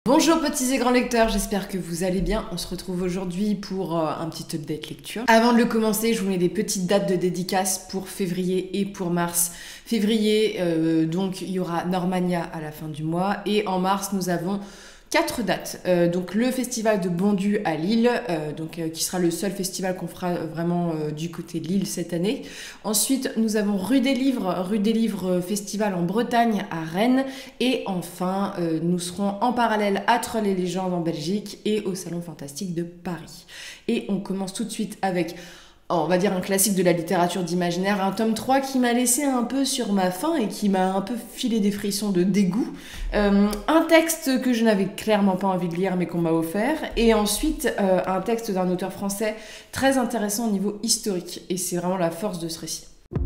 Bonjour petits et grands lecteurs, j'espère que vous allez bien. On se retrouve aujourd'hui pour un petit update lecture. Avant de le commencer, je vous mets des petites dates de dédicaces pour février et pour mars. Février, donc il y aura Normania à la fin du mois et en mars nous avons 4 dates. Donc le festival de Bondu à Lille, qui sera le seul festival qu'on fera vraiment du côté de Lille cette année. Ensuite, nous avons Rue des Livres festival en Bretagne à Rennes. Et enfin, nous serons en parallèle à Trolls et Légendes en Belgique et au Salon Fantastique de Paris. Et on commence tout de suite avec, on va dire, un classique de la littérature d'imaginaire, un tome 3 qui m'a laissé un peu sur ma faim et qui m'a un peu filé des frissons de dégoût. Un texte que je n'avais clairement pas envie de lire mais qu'on m'a offert. Et ensuite, un texte d'un auteur français très intéressant au niveau historique. Et c'est vraiment la force de ce récit.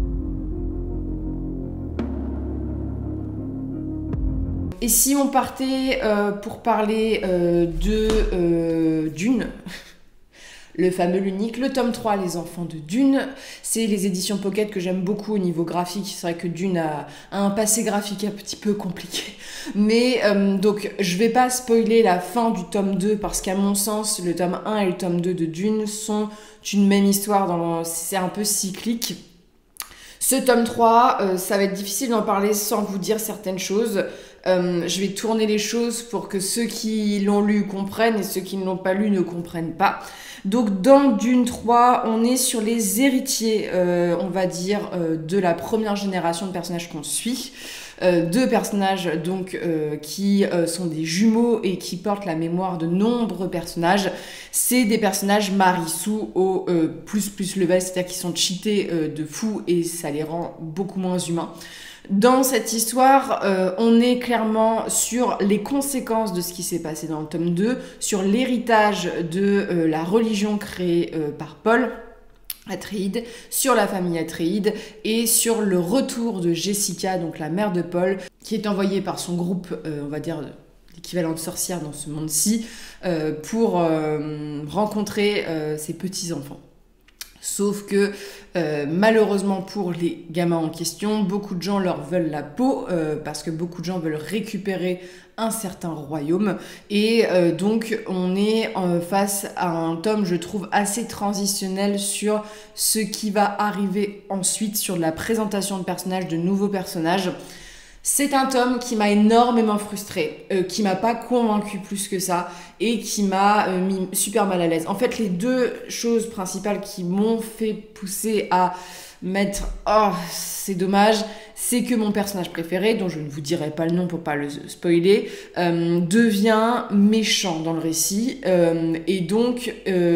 Et si on partait pour parler de Dune, le fameux, l'unique, le tome 3, Les Enfants de Dune, c'est les éditions Pocket que j'aime beaucoup au niveau graphique. C'est vrai que Dune a un passé graphique un petit peu compliqué. Mais donc, je vais pas spoiler la fin du tome 2 parce qu'à mon sens, le tome 1 et le tome 2 de Dune sont une même histoire, c'est un peu cyclique. Ce tome 3, ça va être difficile d'en parler sans vous dire certaines choses. Je vais tourner les choses pour que ceux qui l'ont lu comprennent et ceux qui ne l'ont pas lu ne comprennent pas. Donc dans Dune 3, on est sur les héritiers, on va dire, de la première génération de personnages qu'on suit. Deux personnages donc qui sont des jumeaux et qui portent la mémoire de nombreux personnages. C'est des personnages Marissou au plus level, c'est-à-dire qu'ils sont cheatés de fou et ça les rend beaucoup moins humains. Dans cette histoire, on est clairement sur les conséquences de ce qui s'est passé dans le tome 2, sur l'héritage de la religion créée par Paul Atréides, sur la famille Atréides et sur le retour de Jessica, donc la mère de Paul, qui est envoyée par son groupe, on va dire l'équivalent de sorcière dans ce monde-ci, pour rencontrer ses petits-enfants. Sauf que malheureusement pour les gamins en question, beaucoup de gens leur veulent la peau parce que beaucoup de gens veulent récupérer un certain royaume. Et donc on est face à un tome, je trouve, assez transitionnel sur ce qui va arriver ensuite, sur de la présentation de personnages, de nouveaux personnages. C'est un tome qui m'a énormément frustrée, qui m'a pas convaincue plus que ça et qui m'a mis super mal à l'aise. En fait, les deux choses principales qui m'ont fait pousser à mettre « Oh, c'est dommage », c'est que mon personnage préféré, dont je ne vous dirai pas le nom pour pas le spoiler, devient méchant dans le récit. Et donc,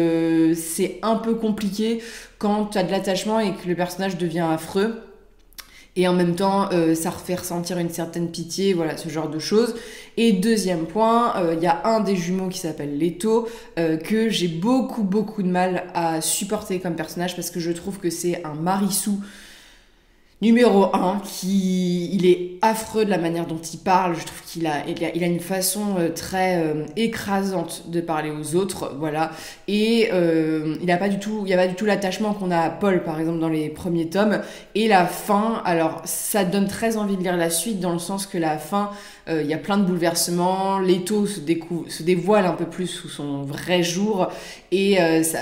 c'est un peu compliqué quand tu as de l'attachement et que le personnage devient affreux. Et en même temps, ça fait ressentir une certaine pitié, voilà, ce genre de choses. Et deuxième point, il y a un des jumeaux qui s'appelle Leto, que j'ai beaucoup de mal à supporter comme personnage parce que je trouve que c'est un Marissou numéro 1, il est affreux de la manière dont il parle. Je trouve qu'il a une façon très écrasante de parler aux autres, voilà. Et il n'y a pas du tout l'attachement qu'on a à Paul, par exemple, dans les premiers tomes. Et la fin, alors ça donne très envie de lire la suite, dans le sens que la fin, il y a plein de bouleversements. Leto se dévoile un peu plus sous son vrai jour. Et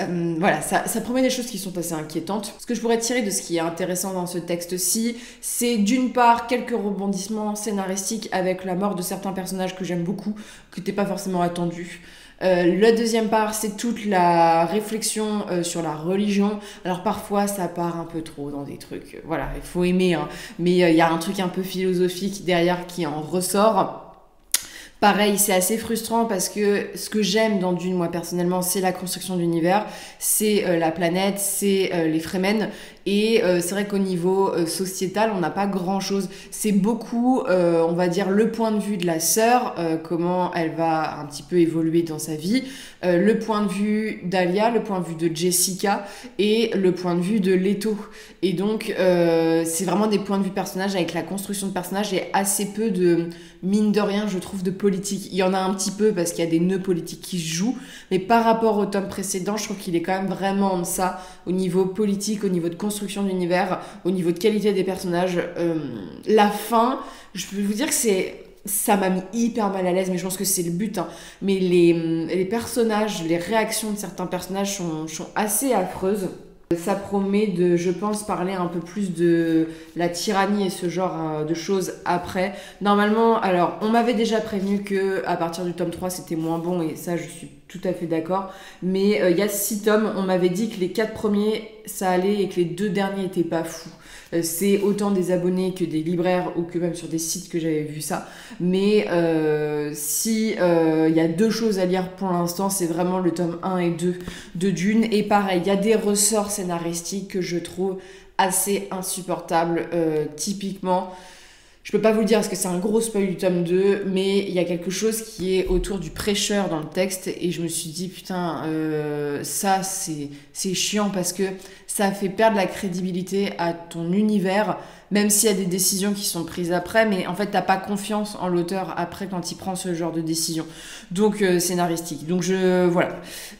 ça promet des choses qui sont assez inquiétantes. Ce que je pourrais tirer de ce qui est intéressant dans ce texte-ci, c'est d'une part quelques rebondissements scénaristiques avec la mort de certains personnages que j'aime beaucoup, que t'es pas forcément attendu. La deuxième part, c'est toute la réflexion sur la religion. Alors parfois, ça part un peu trop dans des trucs. Voilà, il faut aimer, hein. Mais il y a un truc un peu philosophique derrière qui en ressort. Pareil, c'est assez frustrant parce que ce que j'aime dans Dune, moi personnellement, c'est la construction de l'univers, c'est la planète, c'est les Fremen. Et c'est vrai qu'au niveau sociétal, on n'a pas grand-chose. C'est beaucoup, on va dire, le point de vue de la sœur, comment elle va un petit peu évoluer dans sa vie, le point de vue d'Alia, le point de vue de Jessica et le point de vue de Leto. Et donc, c'est vraiment des points de vue personnages avec la construction de personnages et assez peu de, mine de rien, je trouve, de politique. Il y en a un petit peu parce qu'il y a des nœuds politiques qui se jouent, mais par rapport au tome précédent, je trouve qu'il est quand même vraiment en ça, au niveau politique, au niveau de construction d'univers, au niveau de qualité des personnages. La fin, je peux vous dire que ça m'a mis hyper mal à l'aise, mais je pense que c'est le but, hein. Mais les personnages, les réactions de certains personnages sont assez affreuses. Ça promet de, je pense, parler un peu plus de la tyrannie et ce genre de choses après. Normalement, alors, on m'avait déjà prévenu que à partir du tome 3, c'était moins bon, et ça, je suis tout à fait d'accord. Mais il y a 6 tomes, on m'avait dit que les 4 premiers, ça allait, et que les 2 derniers étaient pas fous. C'est autant des abonnés que des libraires, ou que même sur des sites que j'avais vu ça. Mais si il y a 2 choses à lire pour l'instant, c'est vraiment le tome 1 et 2 de Dune. Et pareil, il y a des ressorts scénaristiques que je trouve assez insupportables. Typiquement, je peux pas vous le dire parce que c'est un gros spoil du tome 2, mais il y a quelque chose qui est autour du prêcheur dans le texte, et je me suis dit putain, ça c'est chiant parce que ça fait perdre la crédibilité à ton univers, même s'il y a des décisions qui sont prises après, mais en fait t'as pas confiance en l'auteur après quand il prend ce genre de décision. Donc scénaristique. Donc voilà.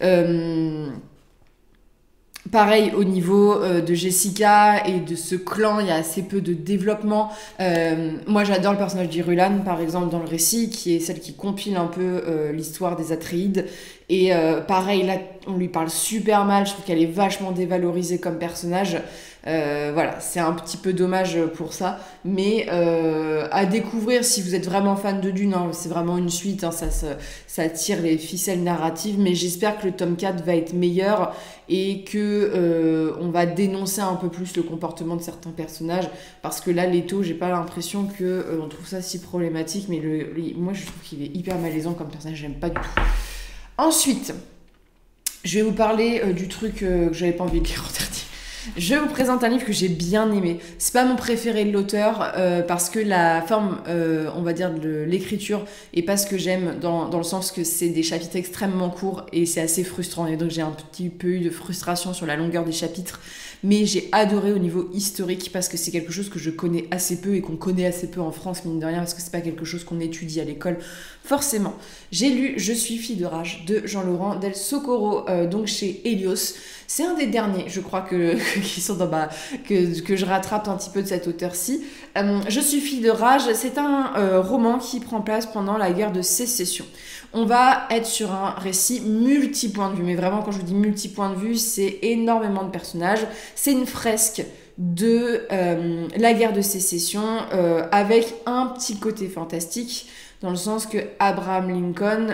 Pareil, au niveau de Jessica et de ce clan, il y a assez peu de développement. Moi, j'adore le personnage d'Irulan, par exemple, dans le récit, qui est celle qui compile un peu l'histoire des Atréides. Et pareil, là, on lui parle super mal. Je trouve qu'elle est vachement dévalorisée comme personnage. Voilà, c'est un petit peu dommage pour ça. Mais à découvrir si vous êtes vraiment fan de Dune, hein, c'est vraiment une suite, hein, ça tire les ficelles narratives. Mais j'espère que le tome 4 va être meilleur et que on va dénoncer un peu plus le comportement de certains personnages. Parce que là, Leto, j'ai pas l'impression que on trouve ça si problématique. Mais moi, je trouve qu'il est hyper malaisant comme personnage, j'aime pas du tout. Ensuite, je vais vous parler du truc que j'avais pas envie de lire en dernier. Je vous présente un livre que j'ai bien aimé. C'est pas mon préféré de l'auteur parce que la forme, on va dire, de l'écriture est pas ce que j'aime dans le sens que c'est des chapitres extrêmement courts et c'est assez frustrant. Et donc j'ai un petit peu eu de frustration sur la longueur des chapitres. Mais j'ai adoré au niveau historique parce que c'est quelque chose que je connais assez peu et qu'on connaît assez peu en France, mine de rien, parce que c'est pas quelque chose qu'on étudie à l'école, forcément. J'ai lu Je suis fille de rage de Jean-Laurent Del Socorro, donc chez Helios. C'est un des derniers, je crois, qui sont que je rattrape un petit peu de cet auteur-ci. Je suis fille de rage, c'est un roman qui prend place pendant la guerre de sécession. On va être sur un récit multi-point de vue, mais vraiment quand je vous dis multi-point de vue, c'est énormément de personnages. C'est une fresque de la guerre de sécession avec un petit côté fantastique, dans le sens que Abraham Lincoln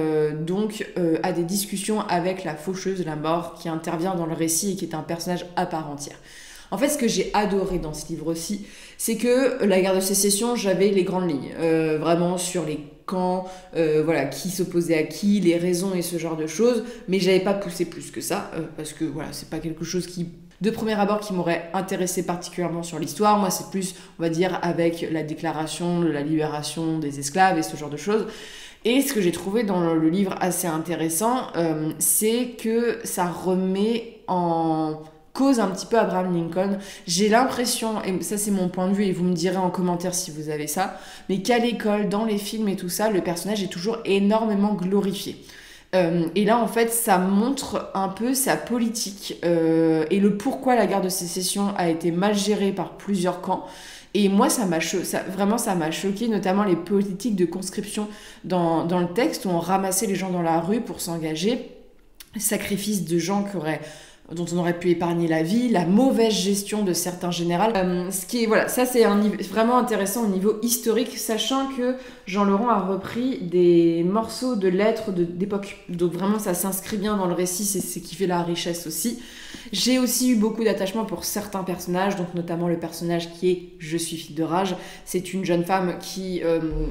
a des discussions avec la faucheuse, la mort, qui intervient dans le récit et qui est un personnage à part entière. En fait, ce que j'ai adoré dans ce livre aussi, c'est que la guerre de sécession, j'avais les grandes lignes, vraiment sur les camps, voilà, qui s'opposait à qui, les raisons et ce genre de choses, mais j'avais pas poussé plus que ça, parce que voilà, c'est pas quelque chose qui, de premier abord, qui m'aurait intéressé particulièrement sur l'histoire. Moi, c'est plus, on va dire, avec la déclaration de la libération des esclaves et ce genre de choses. Et ce que j'ai trouvé dans le livre assez intéressant, c'est que ça remet en cause un petit peu Abraham Lincoln. J'ai l'impression, et ça c'est mon point de vue, et vous me direz en commentaire si vous avez ça, mais qu'à l'école, dans les films et tout ça, le personnage est toujours énormément glorifié. Et là, en fait, ça montre un peu sa politique et le pourquoi la guerre de sécession a été mal gérée par plusieurs camps. Et moi, ça m'a choqué, notamment les politiques de conscription dans le texte, où on ramassait les gens dans la rue pour s'engager, sacrifice de gens dont on aurait pu épargner la vie, la mauvaise gestion de certains généraux. Voilà, ça c'est vraiment intéressant au niveau historique, sachant que Jean-Laurent a repris des morceaux de lettres d'époque. Donc vraiment, ça s'inscrit bien dans le récit, c'est ce qui fait la richesse aussi. J'ai aussi eu beaucoup d'attachement pour certains personnages, donc notamment le personnage qui est Je suis fille de rage. C'est une jeune femme qui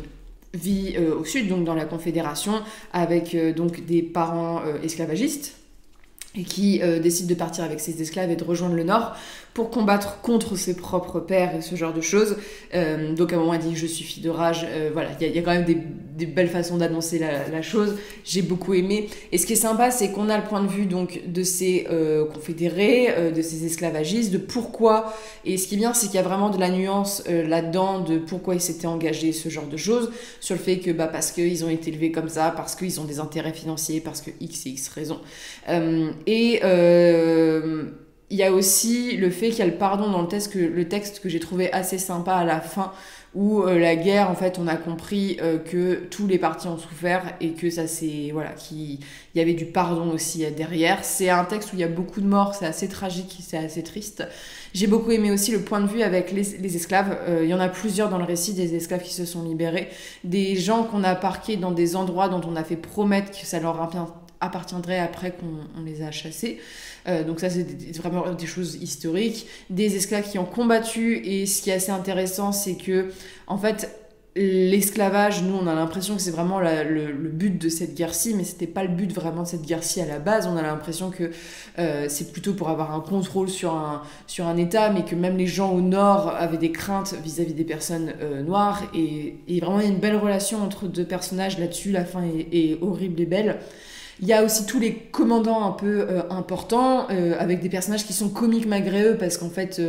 vit au sud, donc dans la Confédération, avec donc des parents esclavagistes, et qui décide de partir avec ses esclaves et de rejoindre le Nord pour combattre contre ses propres pères et ce genre de choses. Donc à un moment, elle dit « je suis fille de rage ». Voilà, il y a quand même des belles façons d'annoncer la chose. J'ai beaucoup aimé. Et ce qui est sympa, c'est qu'on a le point de vue donc, de ces confédérés, de ces esclavagistes, de pourquoi. Et ce qui est bien, c'est qu'il y a vraiment de la nuance là-dedans de pourquoi ils s'étaient engagés, ce genre de choses. Sur le fait que parce qu'ils ont été élevés comme ça, parce qu'ils ont des intérêts financiers, parce que X et X raisons. Il y a aussi le fait qu'il y a le pardon dans le texte que j'ai trouvé assez sympa à la fin, où la guerre, en fait, on a compris que tous les partis ont souffert et que ça c'est voilà, qu'il y avait du pardon aussi derrière. C'est un texte où il y a beaucoup de morts, c'est assez tragique, c'est assez triste. J'ai beaucoup aimé aussi le point de vue avec les esclaves. Il y en a plusieurs dans le récit, des esclaves qui se sont libérés, des gens qu'on a parqués dans des endroits dont on a fait promettre que ça leur appartiendrait après qu'on les a chassés. Donc ça, c'est vraiment des choses historiques. Des esclaves qui ont combattu, et ce qui est assez intéressant, c'est que, en fait, l'esclavage, nous, on a l'impression que c'est vraiment le but de cette guerre-ci, mais c'était pas le but vraiment de cette guerre-ci à la base. On a l'impression que c'est plutôt pour avoir un contrôle sur un État, mais que même les gens au nord avaient des craintes vis-à-vis des personnes noires. Et vraiment, il y a une belle relation entre deux personnages là-dessus. La fin est horrible et belle. Il y a aussi tous les commandants un peu importants, avec des personnages qui sont comiques malgré eux, parce qu'en fait,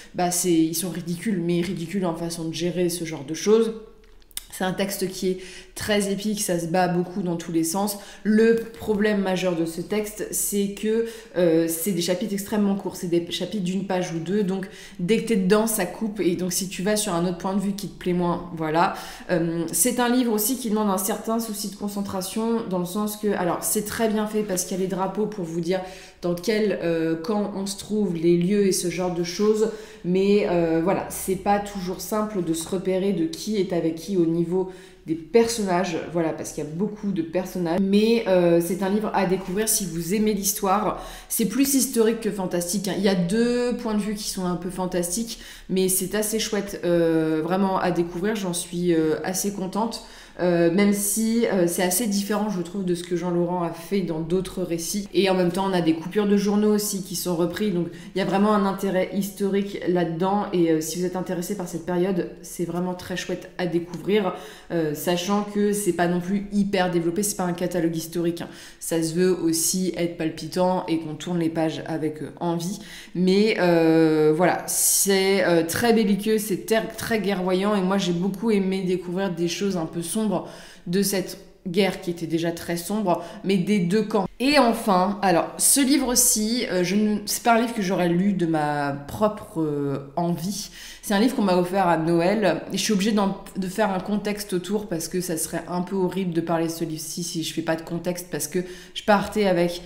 ils sont ridicules, mais ridicules en façon de gérer ce genre de choses. C'est un texte qui est très épique, ça se bat beaucoup dans tous les sens. Le problème majeur de ce texte, c'est que c'est des chapitres extrêmement courts, c'est des chapitres d'une page ou deux, donc dès que t'es dedans, ça coupe, et donc si tu vas sur un autre point de vue qui te plaît moins, voilà. C'est un livre aussi qui demande un certain souci de concentration, dans le sens que, alors c'est très bien fait parce qu'il y a les drapeaux pour vous dire dans quel camp on se trouve, les lieux et ce genre de choses, mais voilà, c'est pas toujours simple de se repérer de qui est avec qui au niveau des personnages, voilà, parce qu'il y a beaucoup de personnages, mais c'est un livre à découvrir si vous aimez l'histoire. C'est plus historique que fantastique, hein. Il y a deux points de vue qui sont un peu fantastiques, mais c'est assez chouette, vraiment à découvrir, j'en suis assez contente. Même si c'est assez différent, je trouve, de ce que Jean-Laurent a fait dans d'autres récits. Et en même temps, on a des coupures de journaux aussi qui sont repris, donc il y a vraiment un intérêt historique là-dedans. Et si vous êtes intéressé par cette période, c'est vraiment très chouette à découvrir, sachant que c'est pas non plus hyper développé, c'est pas un catalogue historique, hein. Ça se veut aussi être palpitant et qu'on tourne les pages avec envie. Mais voilà, c'est très belliqueux, c'est très guerroyant, et moi j'ai beaucoup aimé découvrir des choses un peu sombres de cette guerre qui était déjà très sombre, mais des deux camps. Et enfin, alors, ce livre-ci, c'est pas un livre que j'aurais lu de ma propre envie. C'est un livre qu'on m'a offert à Noël, et je suis obligée de faire un contexte autour, parce que ça serait un peu horrible de parler de ce livre-ci si je fais pas de contexte, parce que je partais avec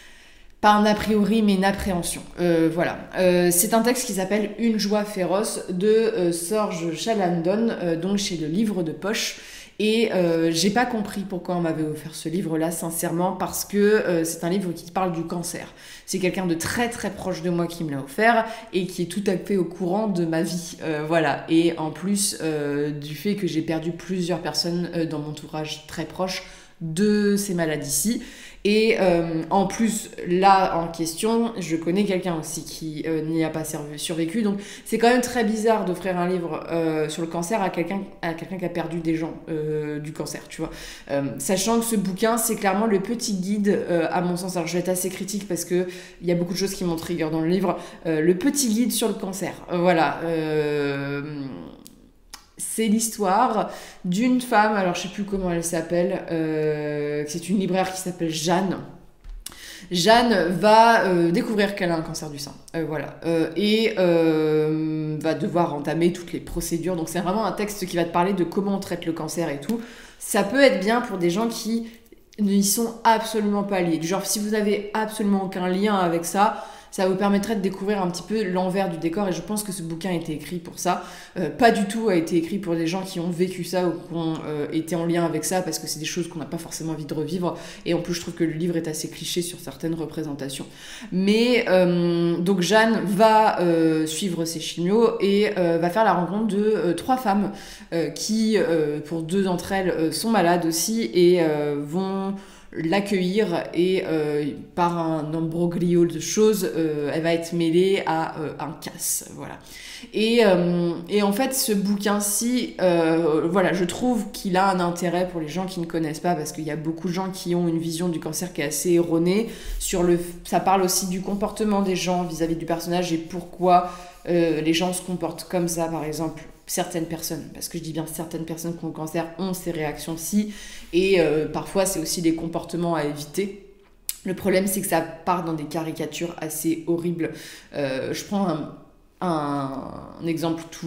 pas un a priori, mais une appréhension. Voilà. C'est un texte qui s'appelle Une joie féroce de Sorge Chalandon, donc chez le Livre de Poche. Et j'ai pas compris pourquoi on m'avait offert ce livre-là, sincèrement, parce que c'est un livre qui parle du cancer. C'est quelqu'un de très très proche de moi qui me l'a offert et qui est tout à fait au courant de ma vie. Voilà. Et en plus du fait que j'ai perdu plusieurs personnes dans mon entourage très proche de ces maladies-ci. Et en plus, là, en question, je connais quelqu'un aussi qui n'y a pas survécu. Donc, c'est quand même très bizarre d'offrir un livre sur le cancer à quelqu'un qui a perdu des gens du cancer, tu vois. Sachant que ce bouquin, c'est clairement le petit guide, à mon sens. Alors, je vais être assez critique parce qu'il y a beaucoup de choses qui m'ont trigger dans le livre. Le petit guide sur le cancer. Voilà. C'est l'histoire d'une femme, alors je sais plus comment elle s'appelle, c'est une libraire qui s'appelle Jeanne. Jeanne va découvrir qu'elle a un cancer du sein, voilà, et va devoir entamer toutes les procédures. Donc c'est vraiment un texte qui va te parler de comment on traite le cancer et tout. Ça peut être bien pour des gens qui n'y sont absolument pas liés. Genre si vous avez absolument aucun lien avec ça, ça vous permettrait de découvrir un petit peu l'envers du décor, et je pense que ce bouquin a été écrit pour ça. Pas du tout a été écrit pour des gens qui ont vécu ça ou qui ont été en lien avec ça, parce que c'est des choses qu'on n'a pas forcément envie de revivre, et en plus je trouve que le livre est assez cliché sur certaines représentations. Mais donc Jeanne va suivre ses chimios et va faire la rencontre de 3 femmes qui, pour 2 d'entre elles, sont malades aussi, et vont l'accueillir, et par un imbroglio de choses, elle va être mêlée à un casse, voilà. Et en fait, ce bouquin-ci, voilà, je trouve qu'il a un intérêt pour les gens qui ne connaissent pas, parce qu'il y a beaucoup de gens qui ont une vision du cancer qui est assez erronée. Ça parle aussi du comportement des gens vis-à-vis du personnage, et pourquoi les gens se comportent comme ça, par exemple. Certaines personnes, parce que je dis bien certaines personnes qui ont le cancer ont ces réactions-ci, et parfois c'est aussi des comportements à éviter. Le problème, c'est que ça part dans des caricatures assez horribles. Je prends un exemple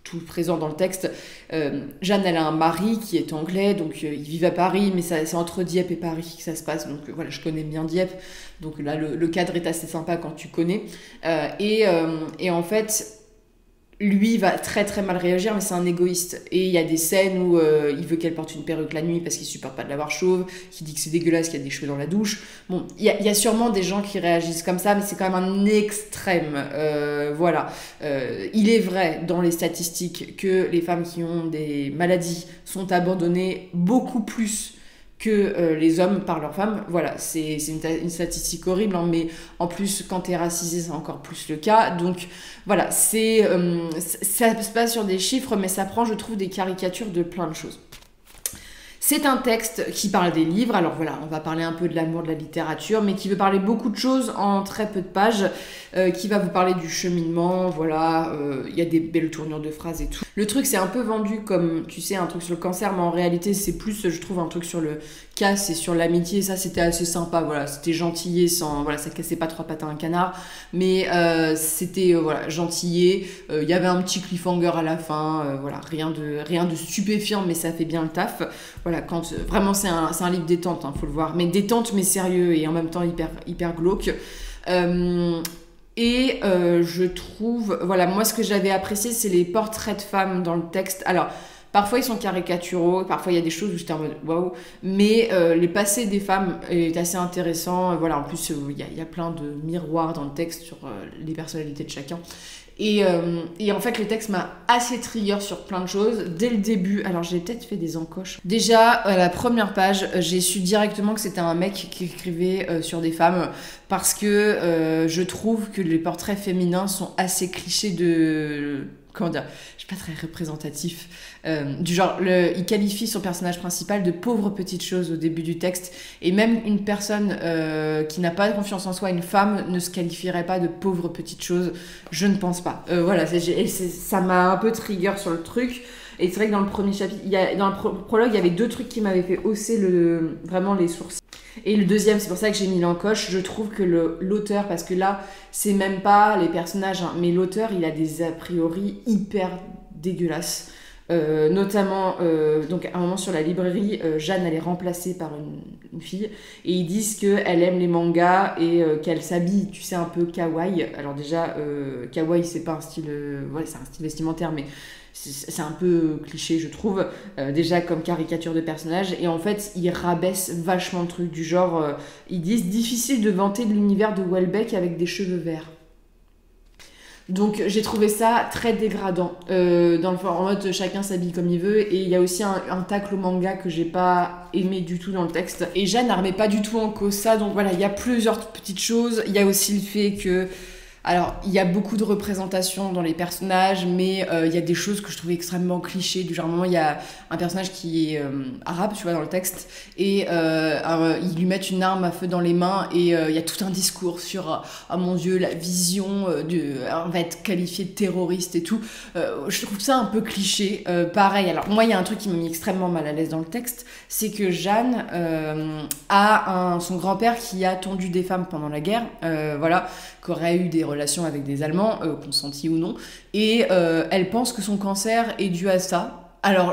tout présent dans le texte. Jeanne, elle a un mari qui est anglais, donc ils vivent à Paris, mais c'est entre Dieppe et Paris que ça se passe, donc voilà, je connais bien Dieppe, donc là le cadre est assez sympa quand tu connais. Et en fait, lui va très très mal réagir, mais c'est un égoïste. Et il y a des scènes où il veut qu'elle porte une perruque la nuit parce qu'il supporte pas de l'avoir chauve, qui dit que c'est dégueulasse, qu'il y a des cheveux dans la douche. Bon, il y a sûrement des gens qui réagissent comme ça, mais c'est quand même un extrême. Voilà. Il est vrai dans les statistiques que les femmes qui ont des maladies sont abandonnées beaucoup plus que les hommes par leurs femmes. Voilà, c'est une statistique horrible, hein, mais en plus, quand t'es racisé, c'est encore plus le cas. Donc voilà, ça se passe sur des chiffres, mais ça prend, je trouve, des caricatures de plein de choses. C'est un texte qui parle des livres, alors voilà, on va parler un peu de l'amour de la littérature, mais qui veut parler beaucoup de choses en très peu de pages, qui va vous parler du cheminement, voilà, il y a des belles tournures de phrases et tout. Le truc, c'est un peu vendu comme, tu sais, un truc sur le cancer, mais en réalité, c'est plus, je trouve, un truc sur le casse et sur l'amitié, ça, c'était assez sympa, voilà, c'était gentillé, voilà, ça cassait pas trois pattes à un canard, mais c'était, voilà, gentillé, il y avait un petit cliffhanger à la fin, voilà, rien de stupéfiant, mais ça fait bien le taf, voilà, quand vraiment c'est un livre détente, hein, faut le voir, mais détente mais sérieux et en même temps hyper glauque. Je trouve, voilà, moi ce que j'avais apprécié, c'est les portraits de femmes dans le texte. Alors parfois ils sont caricaturaux, parfois il y a des choses où j'étais en mode waouh, mais les passés des femmes est assez intéressant. Voilà, en plus il y a plein de miroirs dans le texte sur les personnalités de chacun. Et en fait, le texte m'a assez trigger sur plein de choses. Dès le début, alors j'ai peut-être fait des encoches. Déjà, à la première page, j'ai su directement que c'était un mec qui écrivait sur des femmes parce que je trouve que les portraits féminins sont assez clichés de... Comment dire, je suis pas très représentatif. Du genre, il qualifie son personnage principal de pauvre petite chose au début du texte. Et même une personne qui n'a pas confiance en soi, une femme, ne se qualifierait pas de pauvre petite chose. Je ne pense pas. Voilà, ça m'a un peu trigger sur le truc. Et c'est vrai que dans le premier chapitre, dans le prologue, il y avait deux trucs qui m'avaient fait hausser vraiment les sourcils. Et le deuxième, c'est pour ça que j'ai mis l'encoche, je trouve que l'auteur, parce que là, c'est même pas les personnages, hein, mais l'auteur, il a des a priori hyper dégueulasses. Notamment, donc à un moment sur la librairie, Jeanne, elle est remplacée par une fille, et ils disent qu'elle aime les mangas et qu'elle s'habille, tu sais, un peu kawaii. Alors déjà, kawaii, c'est pas un style... ouais, c'est un style vestimentaire, mais... c'est un peu cliché, je trouve, déjà comme caricature de personnage. Et en fait, ils rabaissent vachement le truc du genre... ils disent « difficile de vanter de l'univers de Houellebecq avec des cheveux verts ». Donc j'ai trouvé ça très dégradant, en mode chacun s'habille comme il veut. Et il y a aussi un tacle au manga que j'ai pas aimé du tout dans le texte. Et Jeanne n'armait pas du tout en cause ça, donc voilà, il y a plusieurs petites choses. Il y a aussi le fait que... Alors, il y a beaucoup de représentations dans les personnages, mais il y a des choses que je trouvais extrêmement clichés. Du genre, à un moment, il y a un personnage qui est arabe, tu vois, dans le texte, et ils lui mettent une arme à feu dans les mains, et il y a tout un discours sur « Oh mon Dieu, la vision, on va être qualifié de terroriste et tout ». Je trouve ça un peu cliché. Pareil, alors moi, il y a un truc qui m'a mis extrêmement mal à l'aise dans le texte, c'est que Jeanne a son grand-père qui a tondu des femmes pendant la guerre, voilà, qui aurait eu des relations avec des Allemands, consentis ou non, et elle pense que son cancer est dû à ça. Alors,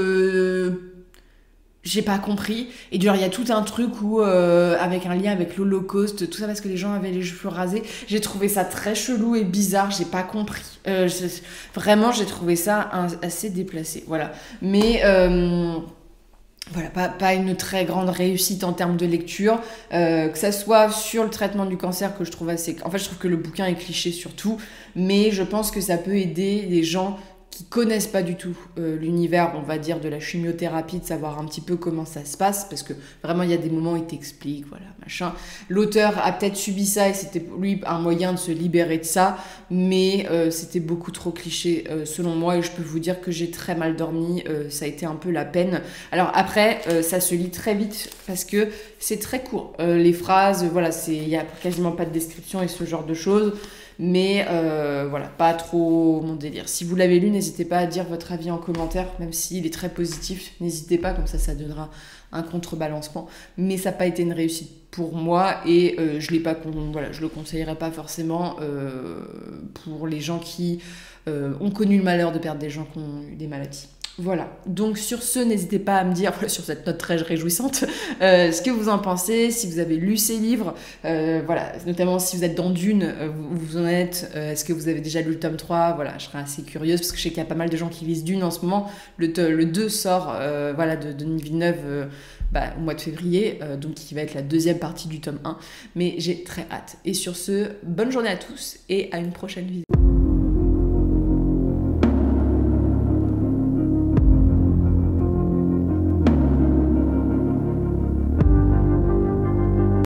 j'ai pas compris, et genre il y a tout un truc où avec un lien avec l'Holocauste, tout ça parce que les gens avaient les cheveux rasés. J'ai trouvé ça très chelou et bizarre, j'ai pas compris. Vraiment, j'ai trouvé ça assez déplacé, voilà. Mais... voilà, pas une très grande réussite en termes de lecture, que ça soit sur le traitement du cancer que je trouve assez... En fait, je trouve que le bouquin est cliché surtout, mais je pense que ça peut aider les gens qui connaissent pas du tout l'univers, on va dire, de la chimiothérapie, de savoir un petit peu comment ça se passe, parce que vraiment, il y a des moments où il t'explique, voilà, machin. L'auteur a peut-être subi ça et c'était pour lui un moyen de se libérer de ça, mais c'était beaucoup trop cliché selon moi, et je peux vous dire que j'ai très mal dormi, ça a été un peu la peine. Alors après, ça se lit très vite parce que c'est très court. Les phrases, voilà, il y a quasiment pas de description et ce genre de choses. mais voilà, pas trop mon délire. Si vous l'avez lu, n'hésitez pas à dire votre avis en commentaire, même s'il est très positif, n'hésitez pas, comme ça donnera un contrebalancement, mais ça n'a pas été une réussite pour moi et je le conseillerais pas forcément pour les gens qui ont connu le malheur de perdre des gens qui ont eu des maladies. Voilà, donc sur ce, n'hésitez pas à me dire, sur cette note très réjouissante, ce que vous en pensez, si vous avez lu ces livres, voilà, notamment si vous êtes dans Dune, où vous en êtes, est-ce que vous avez déjà lu le tome 3, voilà, je serais assez curieuse, parce que je sais qu'il y a pas mal de gens qui lisent Dune en ce moment, le 2 sort, voilà, de Denis Villeneuve, au mois de février, donc qui va être la deuxième partie du tome 1, mais j'ai très hâte. Et sur ce, bonne journée à tous, et à une prochaine vidéo.